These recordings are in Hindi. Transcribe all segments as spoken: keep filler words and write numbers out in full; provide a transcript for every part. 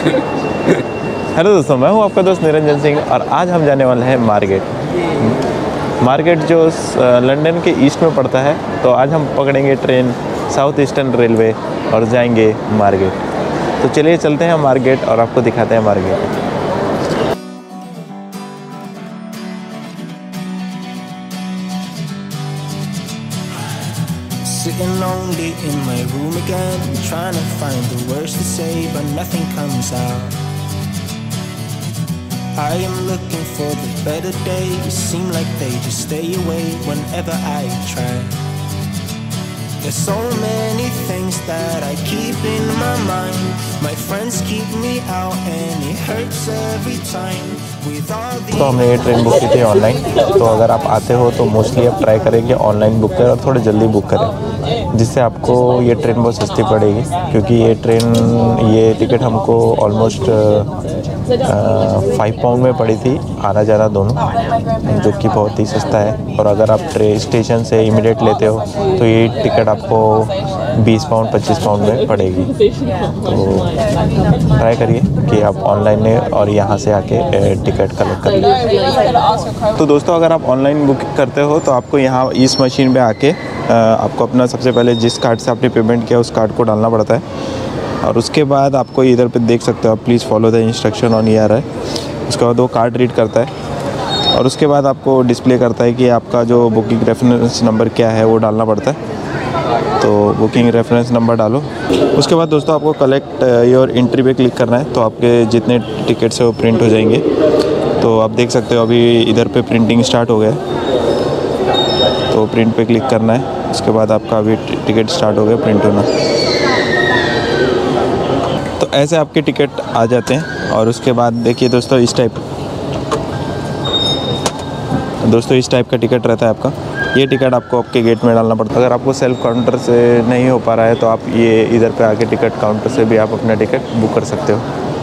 हेलो दोस्तों, मैं हूं आपका दोस्त निरंजन सिंह और आज हम जाने वाले हैं मार्गेट। मार्गेट जो लंदन के ईस्ट में पड़ता है, तो आज हम पकड़ेंगे ट्रेन साउथ ईस्टर्न रेलवे और जाएंगे मार्गेट। तो चलिए चलते हैं मार्गेट और आपको दिखाते हैं Margate. Sitting lonely in my room again, trying to find the words to say, but nothing comes out. I am looking for the better days, seem like they just stay away whenever I try. There's so many things that I keep in my mind. My friends keep me out and it hurts every time. With all the तो हमने ये ट्रेन बुक की थी ऑनलाइन। तो अगर आप आते हो तो मोस्टली आप ट्राई करें कि ऑनलाइन बुक करें और थोड़े जल्दी बुक करें, जिससे आपको ये ट्रेन बहुत सस्ती पड़ेगी। क्योंकि ये ट्रेन ये टिकट हमको ऑलमोस्ट फाइव पाउंड में पड़ी थी, आना जाना दोनों, जो कि बहुत ही सस्ता है। और अगर आप ट्रेन स्टेशन से इमीडिएट लेते हो तो ये टिकट आपको बीस पाउंड पच्चीस पाउंड में पड़ेगी। तो ट्राई करिए कि आप ऑनलाइन में और यहाँ से आके टिकट कलेक्ट कर लीजिए। तो दोस्तों, अगर आप ऑनलाइन बुक करते हो तो आपको यहाँ इस मशीन पे आके आपको अपना सबसे पहले जिस कार्ड से आपने पेमेंट किया उस कार्ड को डालना पड़ता है। और उसके बाद आपको इधर पे देख सकते हो आप, please follow the instruction on here है। उसके बाद वो कार्ड रीड करता है और उसके बाद आपको डिस्प्ले करता है कि आपका जो बुकिंग रेफरेंस नंबर क्या है वो डालना पड़ता है। तो बुकिंग रेफरेंस नंबर डालो। उसके बाद दोस्तों आपको कलेक्ट योर एंट्री पे क्लिक करना है, तो आपके जितने टिकट्स है वो प्रिंट हो जाएंगे। तो आप देख सकते हो अभी इधर पे प्रिंटिंग स्टार्ट हो गया, तो प्रिंट पे क्लिक करना है। उसके बाद आपका अभी टिकट स्टार्ट हो गया प्रिंट होना। तो ऐसे आपके टिकट आ जाते हैं। और उसके बाद देखिए दोस्तों, इस टाइप दोस्तों इस टाइप का टिकट रहता है आपका। ये टिकट आपको आपके गेट में डालना पड़ता है। अगर आपको सेल्फ काउंटर से नहीं हो पा रहा है तो आप ये इधर पे आके टिकट काउंटर से भी आप अपना टिकट बुक कर सकते हो।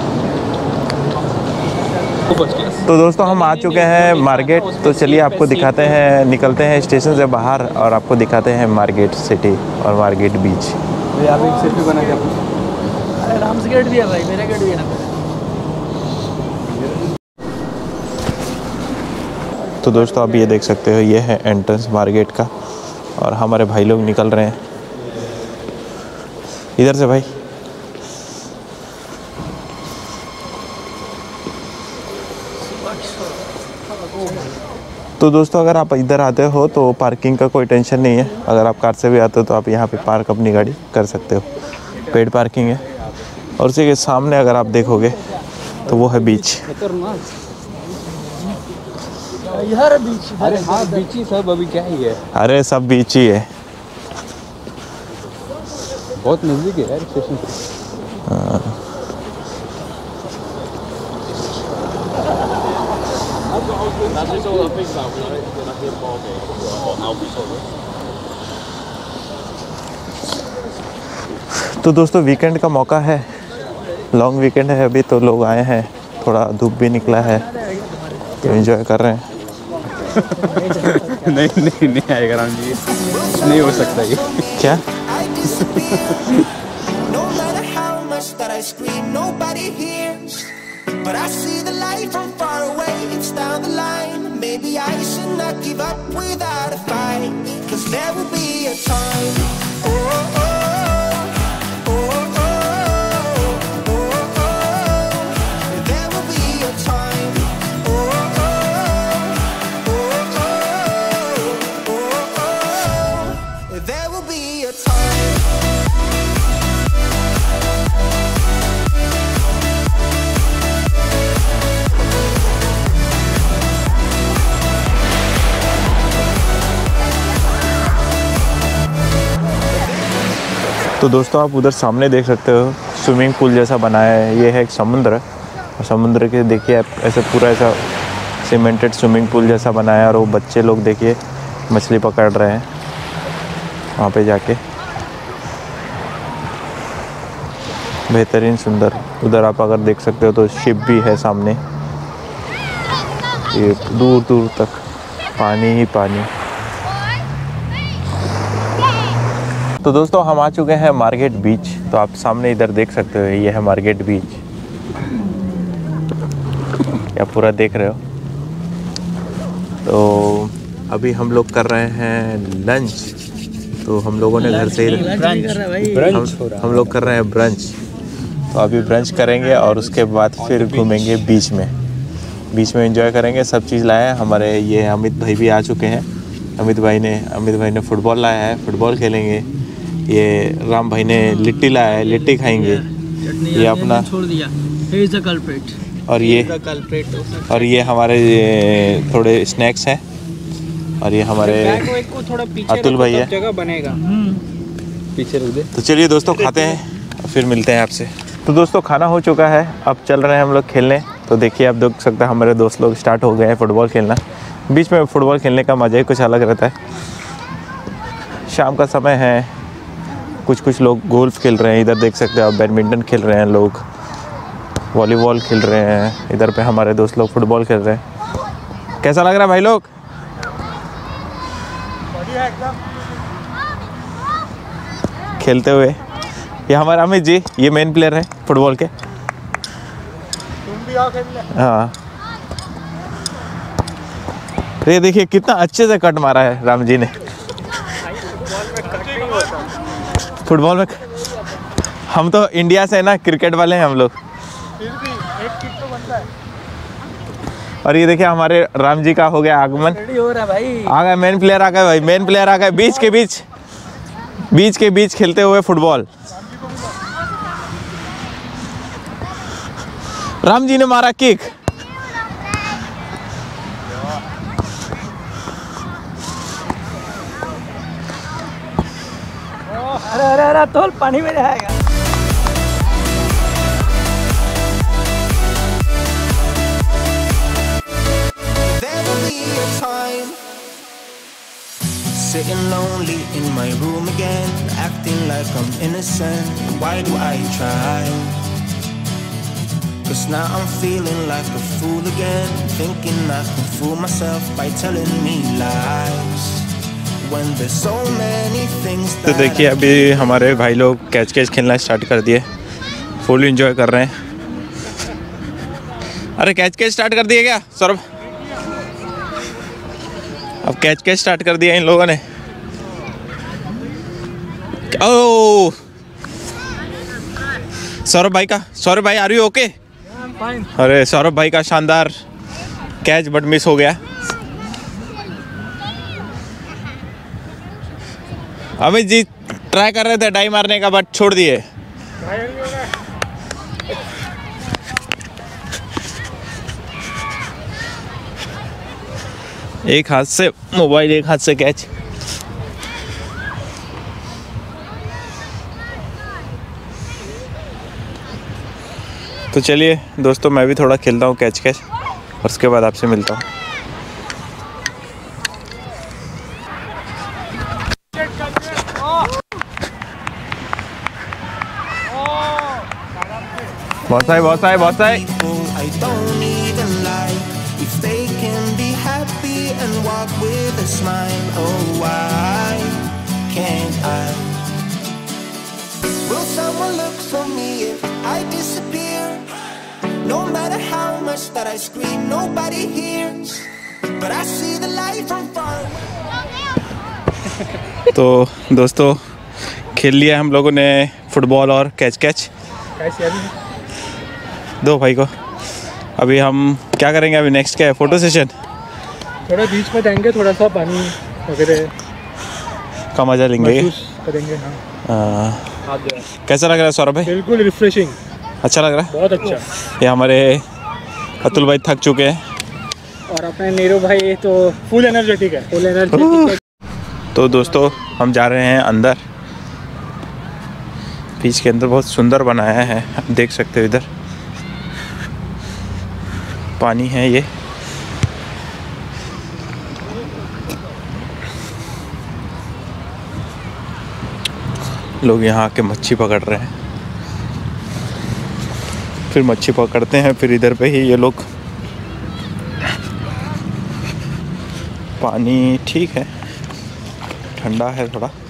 तो दोस्तों, हम आ चुके हैं मार्गेट। तो चलिए आपको दिखाते हैं, निकलते हैं स्टेशन से बाहर और आपको दिखाते हैं मार्गेट सिटी और मार्गेट बीच। यहाँ पे एक सेल्फी बना के आपको। अरे राम से गेट भी है भाई, मेरा गेट भी है ना। तो दोस्तों आप ये देख सकते हो, ये है एंट्रेंस मार्गेट का और हमारे भाई लोग निकल रहे हैं इधर से। भाई तो दोस्तों, अगर आप इधर आते हो तो पार्किंग का कोई टेंशन नहीं है। अगर आप कार से भी आते हो तो आप यहाँ पे पार्क अपनी गाड़ी कर सकते हो, पेड पार्किंग है। और उसी के सामने अगर आप देखोगे तो वो है बीच। यार बीच, अरे हाँ बीच ही सब, अभी क्या ही है। अरे सब बीच ही है, बहुत नज़दीक है यार स्टेशन से। तो दोस्तों वीकेंड का मौका है, लॉन्ग वीकेंड है अभी, तो लोग आए हैं, थोड़ा धूप भी निकला है तो एंजॉय कर रहे हैं। नहीं नहीं नहीं आएगा राम जी, नहीं हो सकता ये। क्या? no matter how much that I scream, nobody hears. But I see the light from far away, it's down the line. Maybe I should not give up without a fight, 'cause there will be a time. Oh, oh, oh, oh, oh, oh, oh. There will be a time. Oh, oh, oh, oh, oh, oh. There will be a time. तो दोस्तों आप उधर सामने देख सकते हो, स्विमिंग पूल जैसा बनाया है। ये है एक समुद्र, और समुद्र के देखिए आप ऐसे पूरा ऐसा सीमेंटेड स्विमिंग पूल जैसा बनाया है। और वो बच्चे लोग देखिए मछली पकड़ रहे हैं वहाँ पे जाके, बेहतरीन सुंदर। उधर आप अगर देख सकते हो तो शिप भी है सामने, ये दूर दूर तक पानी ही पानी। तो दोस्तों हम आ चुके हैं मार्गेट बीच। तो आप सामने इधर देख सकते हो, ये है मार्गेट बीच। या पूरा देख रहे हो। तो अभी हम लोग कर रहे हैं लंच। तो हम लोगों ने घर से ही हम, हम लोग कर रहे हैं ब्रंच। तो अभी ब्रंच करेंगे और उसके बाद फिर घूमेंगे बीच में। बीच में एंजॉय करेंगे। सब चीज़ लाए हैं हमारे, ये अमित भाई भी आ चुके हैं। अमित भाई ने अमित भाई ने फुटबॉल लाया है, फुटबॉल खेलेंगे। ये राम भाई ने लिट्टी लाया है, लिट्टी खाएंगे। ये अपना छोड़ दिया। He is the culprit. और ये और ये हमारे ये थोड़े स्नैक्स हैं। और ये हमारे अतुल भाई है। जगह बनेगा पीछे रुक दे। तो चलिए दोस्तों खाते हैं और फिर मिलते हैं आपसे। तो दोस्तों खाना हो चुका है, अब चल रहे हैं हम लोग खेलने। तो देखिए आप देख सकते हैं हमारे दोस्त लोग स्टार्ट हो गए हैं फुटबॉल खेलना। बीच में फुटबॉल खेलने का मज़ा ही कुछ अलग रहता है। शाम का समय है, कुछ कुछ लोग गोल्फ खेल रहे हैं, इधर देख सकते हैं आप बैडमिंटन खेल रहे हैं, लोग वॉलीबॉल खेल रहे हैं। इधर पे हमारे दोस्त लोग फुटबॉल खेल रहे हैं। कैसा लग रहा है भाई लोग? खेलते हुए। ये हमारा अमित जी, ये मेन प्लेयर है फुटबॉल के। हाँ, तो ये देखिए कितना अच्छे से कट मारा है राम जी ने फुटबॉल में। हम तो इंडिया से है ना, क्रिकेट वाले हैं हम लोग। और ये देखिए हमारे राम जी का हो गया आगमन। हो रहा भाई। आ गए मेन प्लेयर, आ गए भाई मेन प्लेयर आ गए। बीच के बीच बीच के बीच खेलते हुए फुटबॉल। राम जी ने मारा किक। अरे अरे अरे तोल पानी में जाएगा। There will be a time sitting lonely in my room again, acting like I'm innocent. Why do I try? Cause now I'm feeling like a fool again, thinking I can fool myself by telling me lies when there's so many things that. तो देखिए अभी हमारे भाई लोग कैच कैच खेलना स्टार्ट कर दिए, फुल एंजॉय कर रहे हैं। अरे कैच कैच स्टार्ट कर दिए क्या सौरभ? अब कैच कैच स्टार्ट कर दिया इन लोगों ने। ओह सौरभ भाई का, सौरभ भाई आर यू ओके? अरे सौरभ भाई का शानदार कैच बट मिस हो गया। अमित जी ट्राई कर रहे थे डाई मारने का बट छोड़ दिए। एक हाथ से मोबाइल, एक हाथ से कैच। तो चलिए दोस्तों मैं भी थोड़ा खेलता हूँ कैच कैच और उसके बाद आपसे मिलता हूँ। बहुत सारे बहुत सारे बहुत सारे I don't even like if they can be happy and walk with a smile. Oh, why can't I? Will someone look for me if I disappear? No matter how much that I scream, nobody hears. But I see the light from far away. तो दोस्तों खेल लिया हम लोगों ने फुटबॉल और कैच कैच। दो भाई को। अभी हम क्या करेंगे? अभी नेक्स्ट क्या है? Photo session. थोड़ा बीच में जाएंगे, थोड़ा सा पानी वगैरह का मजा लेंगे करेंगे। हाँ। कैसा लग रहा है सौरभ भाई? बिल्कुल रिफ्रेशिंग, अच्छा लग रहा है, बहुत अच्छा। ये हमारे अतुल भाई थक चुके हैं और अपने नीरू भाई तो फुल एनर्जेटिक है, फुल एनर्जेटिक है। तो दोस्तों हम जा रहे हैं अंदर। बीच के अंदर बहुत सुंदर बनाया है, आप देख सकते हो। इधर पानी है, ये लोग यहाँ आके मच्छी पकड़ रहे हैं, फिर मच्छी पकड़ते हैं, फिर इधर पे ही ये लोग। पानी ठीक है, ठंडा है थोड़ा।